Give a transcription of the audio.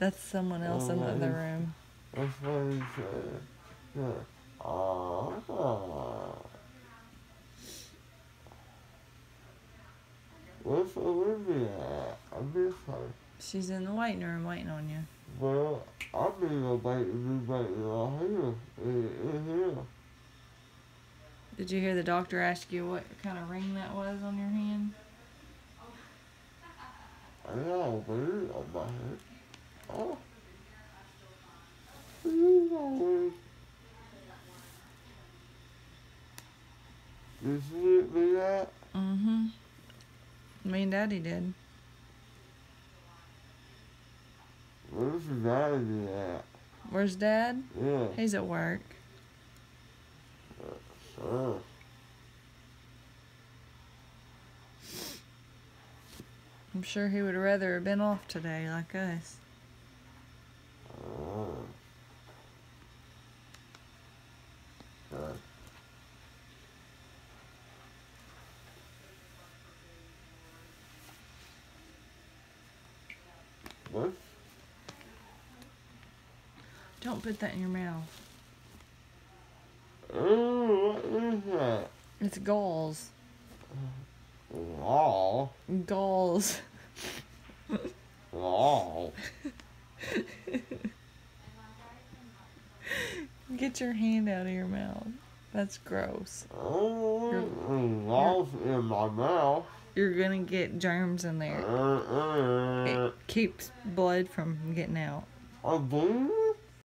That's someone else in the other room. That's what he said. Yeah. Where's Olivia at? I miss her. She's in the waiting room waiting on you. Well, I'm in the waiting right here. In here. Did you hear the doctor ask you what kind of ring that was on your hand? I know, but it's on my head. Oh. You know it. Did you get me that? Mm-hmm. Me and Daddy did. Where's your daddy at? Where's Dad? Yeah. He's at work. Sure. I'm sure he would rather have been off today like us. Good. What? Don't put that in your mouth. Ooh, what is that? It's galls. Law. Galls. Law. Get your hand out of your mouth. That's gross. Law's in my mouth. You're gonna get germs in there. It keeps blood from getting out. I do?